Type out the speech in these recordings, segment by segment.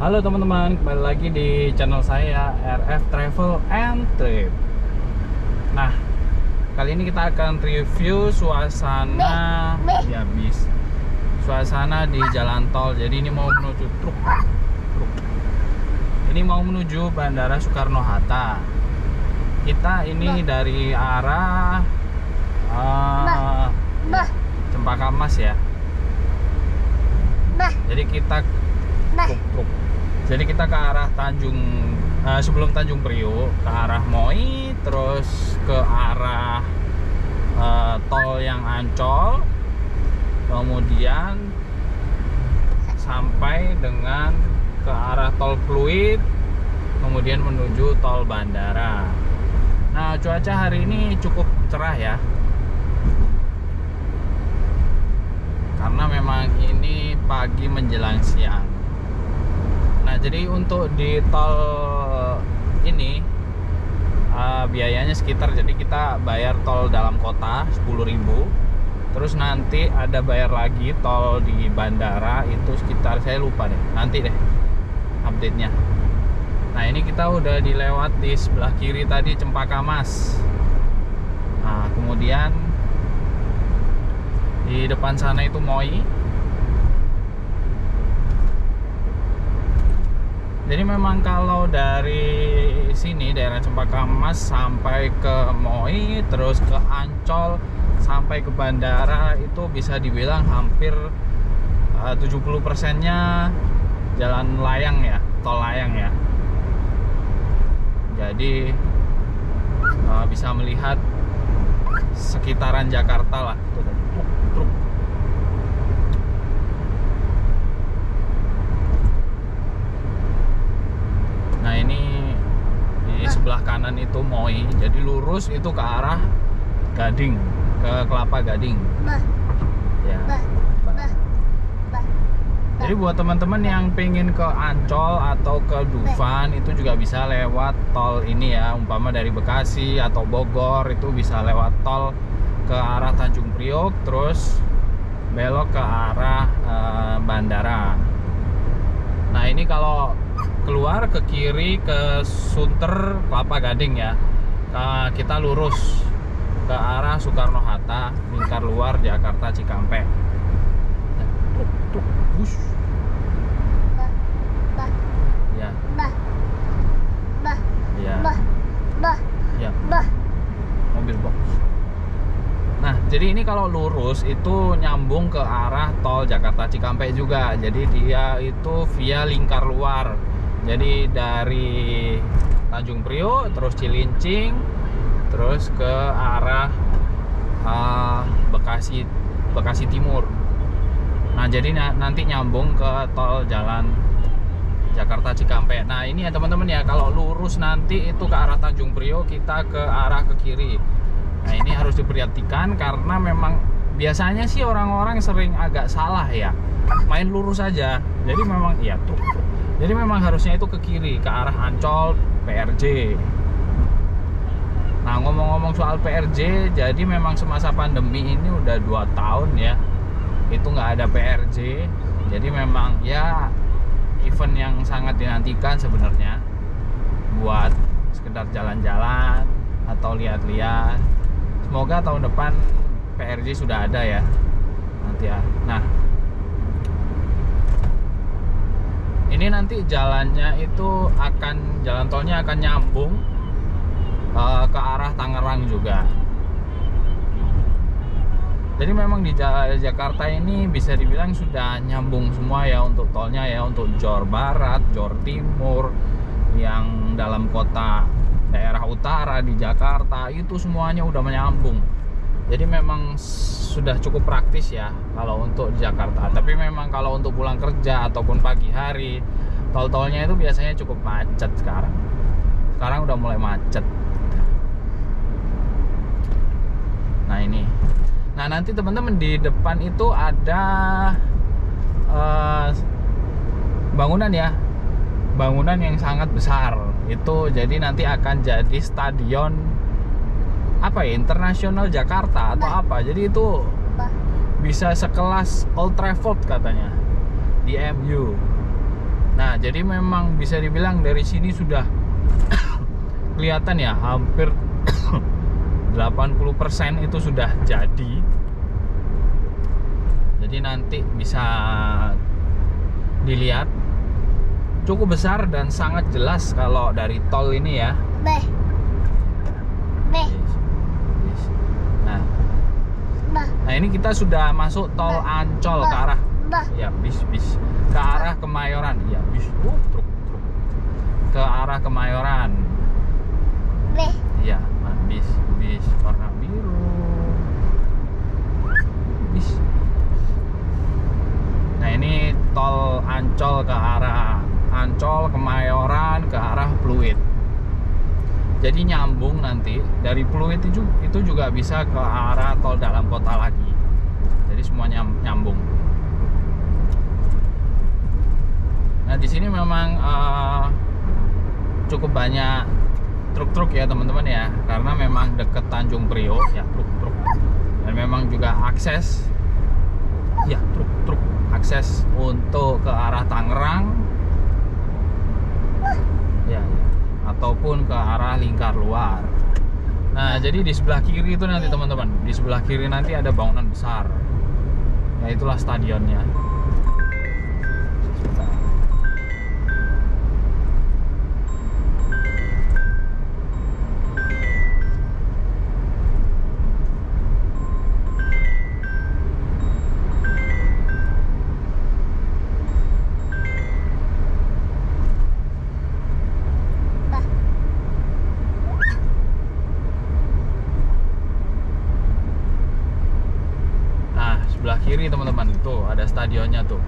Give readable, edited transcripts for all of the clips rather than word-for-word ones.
Halo teman-teman, kembali lagi di channel saya RF Travel and Trip. Nah, kali ini kita akan review suasana suasana di jalan tol. Jadi ini mau menuju truk. Ini mau menuju Bandara Soekarno-Hatta. Kita ini dari arah Cempaka Mas ya. Jadi kita truk. Jadi kita ke arah sebelum Tanjung Priok, ke arah Moi, terus ke arah tol yang Ancol, kemudian sampai dengan ke arah tol Pluit, kemudian menuju tol Bandara. Nah, cuaca hari ini cukup cerah ya, karena memang ini pagi menjelang siang. Nah, jadi untuk di tol ini biayanya sekitar, jadi kita bayar tol dalam kota 10.000, terus nanti ada bayar lagi tol di bandara itu sekitar, saya lupa deh, nanti deh update-nya. Nah, ini kita udah dilewat di sebelah kiri tadi Cempaka Mas. Nah, kemudian di depan sana itu Moi. Jadi memang kalau dari sini daerah Cempaka Mas sampai ke Moi, terus ke Ancol sampai ke bandara itu bisa dibilang hampir 70%-nya jalan layang ya, tol layang ya. Jadi bisa melihat sekitaran Jakarta lah. Truk. Nah, ini di sebelah kanan itu Moi, jadi lurus itu ke arah Gading, ke Kelapa Gading. Ya. Jadi buat teman-teman yang pengen ke Ancol atau ke Dufan itu juga bisa lewat tol ini ya. Umpama dari Bekasi atau Bogor itu bisa lewat tol ke arah Tanjung Priok, terus belok ke arah bandara. Nah, ini kalau keluar ke kiri ke Sunter Kelapa Gading ya, kita lurus ke arah Soekarno-Hatta, lingkar luar Jakarta Cikampek. Bush. Ya. Ya. Mobil box. Nah, jadi ini kalau lurus itu nyambung ke arah tol Jakarta Cikampek juga. Jadi dia itu via lingkar luar. Jadi dari Tanjung Priok, terus Cilincing, terus ke arah Bekasi Timur. Nah, jadi nanti nyambung ke tol jalan Jakarta Cikampek. Nah, ini ya teman-teman ya, kalau lurus nanti itu ke arah Tanjung Priok, kita ke arah ke kiri. Nah, ini harus diperhatikan karena memang biasanya sih orang-orang sering agak salah ya, main lurus aja. Jadi memang iya truk. Jadi memang harusnya itu ke kiri, ke arah Ancol, PRJ. Nah, ngomong-ngomong soal PRJ, jadi memang semasa pandemi ini udah 2 tahun ya, itu nggak ada PRJ. Jadi memang ya event yang sangat dinantikan sebenarnya buat sekedar jalan-jalan atau lihat-lihat. Semoga tahun depan PRJ sudah ada ya nanti ya. Nah, ini nanti jalannya itu jalan tolnya akan nyambung ke arah Tangerang juga. Jadi memang di Jakarta ini bisa dibilang sudah nyambung semua ya untuk tolnya ya, untuk Johor Barat, Johor Timur, yang dalam kota daerah utara di Jakarta itu semuanya udah menyambung. Jadi memang sudah cukup praktis ya kalau untuk di Jakarta. Tapi memang kalau untuk pulang kerja ataupun pagi hari, tol-tolnya itu biasanya cukup macet sekarang. Sekarang udah mulai macet. Nah, ini. Nah, nanti teman-teman di depan itu ada bangunan ya. Bangunan yang sangat besar. Itu jadi nanti akan jadi stadion apa ya, Internasional Jakarta atau apa. Jadi itu bisa sekelas Old Trafford katanya di MU. Nah, jadi memang bisa dibilang dari sini sudah kelihatan ya, hampir 80% itu sudah jadi. Jadi nanti bisa dilihat cukup besar dan sangat jelas kalau dari tol ini ya. Nah ini kita sudah masuk tol Ancol ke arah ya bis ke arah Kemayoran ya bis truk ke arah Kemayoran ya. Nah, bis warna biru bis. Nah ini tol Ancol ke arah Ancol Kemayoran ke arah Pluit. Jadi nyambung nanti dari Pluit itu juga bisa ke arah tol dalam kota lagi. Jadi semuanya nyambung. Nah di sini memang cukup banyak truk-truk ya teman-teman ya, karena memang deket Tanjung Priok ya, truk-truk. Dan memang juga akses ya truk-truk akses untuk ke arah Tangerang ya. Ataupun ke arah lingkar luar. Nah, jadi di sebelah kiri itu nanti teman-teman, di sebelah kiri nanti ada bangunan besar. Ya itulah stadionnya. Sebelah kiri teman-teman, tuh ada stadionnya tuh.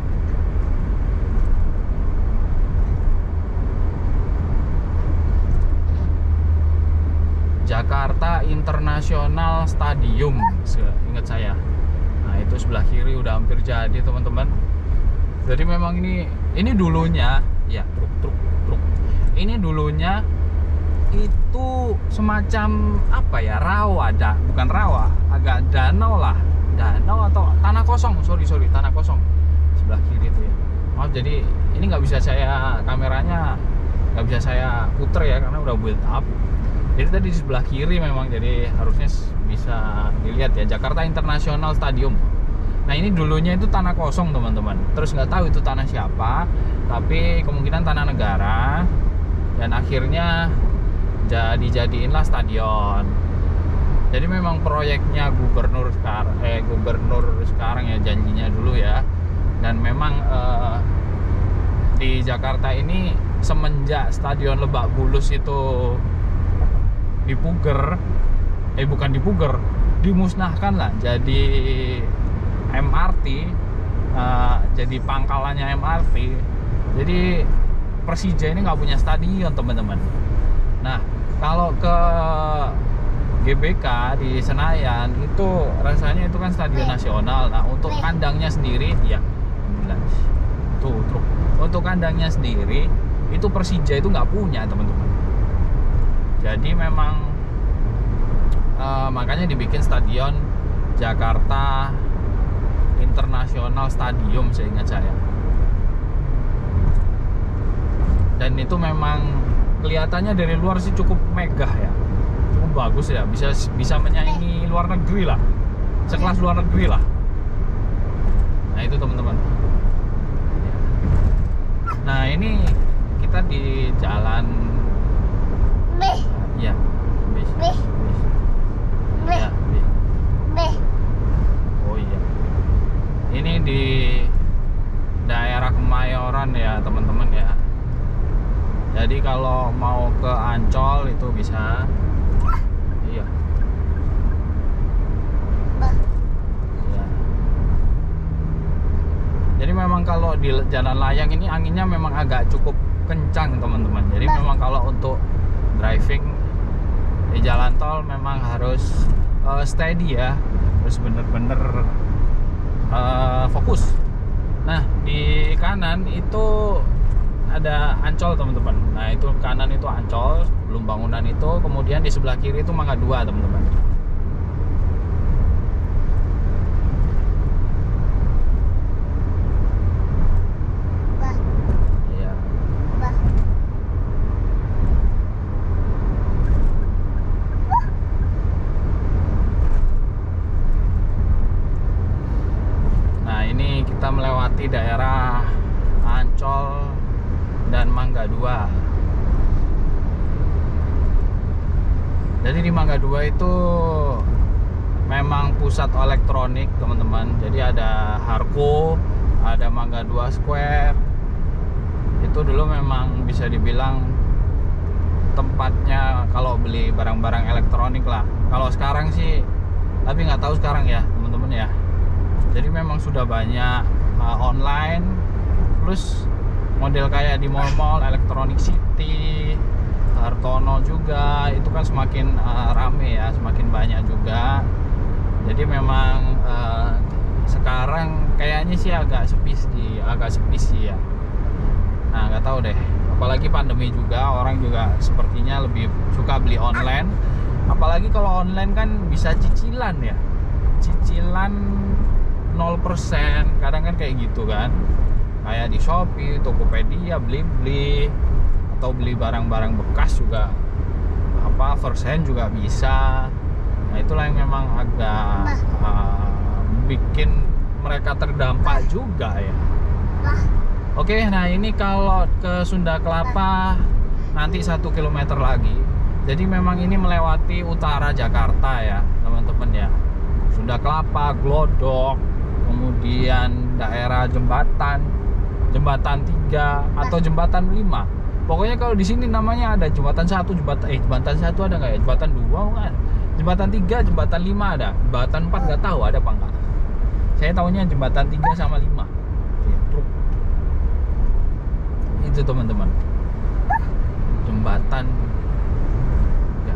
Jakarta International Stadium, ingat saya. Nah itu sebelah kiri udah hampir jadi teman-teman. Jadi memang ini dulunya ya truk. Ini dulunya itu semacam apa ya, rawa, bukan rawa, agak danau lah. Danau atau tanah kosong, sorry tanah kosong sebelah kiri itu ya. Maaf, jadi ini nggak bisa saya, kameranya nggak bisa saya puter ya karena udah build up. Jadi tadi di sebelah kiri memang, jadi harusnya bisa dilihat ya, Jakarta International Stadium. Nah ini dulunya itu tanah kosong teman-teman, terus nggak tahu itu tanah siapa, tapi kemungkinan tanah negara, dan akhirnya dijadiinlah stadion. Jadi memang proyeknya gubernur sekarang ya, janjinya dulu ya. Dan memang di Jakarta ini semenjak Stadion Lebak Bulus itu dimusnahkan lah, jadi MRT, jadi pangkalannya MRT. Jadi Persija ini nggak punya stadion teman-teman. Nah kalau ke GBK di Senayan itu rasanya itu kan stadion nasional. Nah untuk kandangnya sendiri ya, tuh truk. Untuk kandangnya sendiri itu Persija itu nggak punya teman-teman. Jadi memang makanya dibikin stadion Jakarta International Stadium seingat saya. Dan itu memang kelihatannya dari luar sih cukup megah ya. Bagus ya, bisa menyaingi luar negeri lah, sekelas luar negeri lah. Nah itu teman-teman. Nah ini kita di jalan ya bis. Ya, bis. Oh iya, ini di daerah Kemayoran ya teman-teman ya. Jadi kalau mau ke Ancol itu bisa. Iya. Ya. Jadi memang kalau di jalan layang ini anginnya memang agak cukup kencang teman-teman. Jadi memang kalau untuk driving di jalan tol memang harus steady ya, harus bener-bener fokus. Nah di kanan itu ada Ancol teman-teman. Nah itu kanan itu Ancol, belum bangunan itu. Kemudian di sebelah kiri itu Mangga 2 teman-teman. Iya. Mangga 2. Jadi di Mangga 2 itu memang pusat elektronik teman-teman. Jadi ada Harco, ada Mangga 2 Square. Itu dulu memang bisa dibilang tempatnya kalau beli barang-barang elektronik lah. Kalau sekarang sih, tapi nggak tahu sekarang ya teman-teman ya. Jadi memang sudah banyak online, plus model kayak di mall-mall, Electronic City, Hartono juga, itu kan semakin rame ya, semakin banyak juga. Jadi memang sekarang kayaknya sih agak sepi sih ya. Nah nggak tahu deh, apalagi pandemi juga, orang juga sepertinya lebih suka beli online. Apalagi kalau online kan bisa cicilan ya, cicilan 0%, kadang kan kayak gitu kan, kayak di Shopee, Tokopedia, Blibli, atau beli barang-barang bekas juga first hand juga bisa. Nah itulah yang memang agak bikin mereka terdampak juga ya. Oke, nah ini kalau ke Sunda Kelapa nanti 1 km lagi. Jadi memang ini melewati utara Jakarta ya teman-teman ya. Sunda Kelapa, Glodok, kemudian daerah Jembatan 3 atau Jembatan 5. Pokoknya kalau di sini namanya ada Jembatan 1, Jembatan 1 ada nggak ya? Jembatan 2 kan? Jembatan 3, Jembatan 5 ada. Jembatan 4 nggak tahu ada apa enggak. Saya tahunya Jembatan 3 sama 5. Ya, truk. Itu teman-teman. Jembatan ya.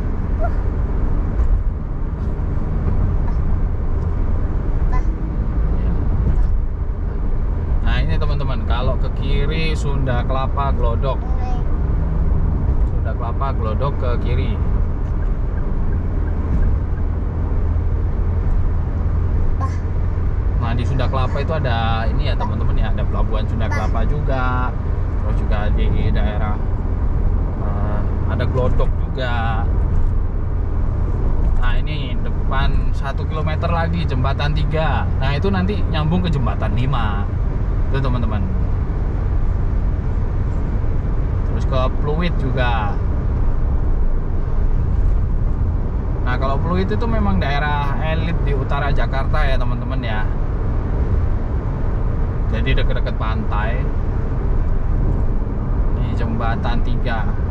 Nah, ini teman-teman, kalau ke kiri Sunda Kelapa Glodok. Sunda Kelapa Glodok ke kiri. Nah di Sunda Kelapa itu ada ini ya teman-teman ya, ada pelabuhan Sunda Kelapa juga, terus juga di daerah ada Glodok juga. Nah ini depan 1 km lagi Jembatan 3. Nah itu nanti nyambung ke Jembatan 5 itu teman-teman. Terus ke Pluit juga. Nah kalau Pluit itu memang daerah elit di utara Jakarta ya teman-teman ya. Jadi dekat-dekat pantai. Ini Jembatan 3.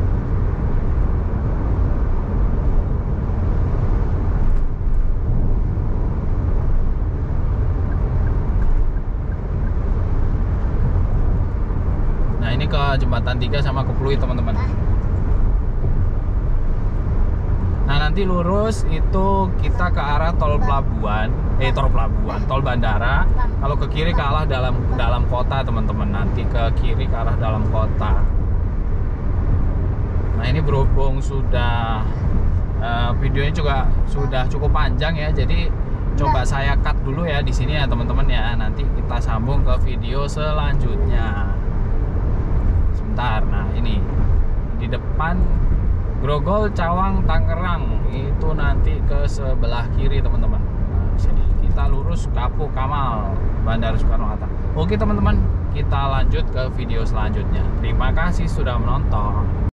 Nah ini ke Jembatan 3 sama ke Pluit teman-teman. Nah nanti lurus itu kita ke arah tol bandara. Kalau ke kiri ke arah dalam kota teman-teman. Nanti ke kiri ke arah dalam kota. Nah ini berhubung sudah videonya juga sudah cukup panjang ya. Jadi coba saya cut dulu ya di sini ya teman-teman ya. Nanti kita sambung ke video selanjutnya. Sebentar. Nah ini di depan Grogol, Cawang, Tangerang itu nanti ke sebelah kiri teman-teman. Nah, sini kita lurus Kapuk Kamal, Bandara Soekarno-Hatta. Oke teman-teman, kita lanjut ke video selanjutnya. Terima kasih sudah menonton.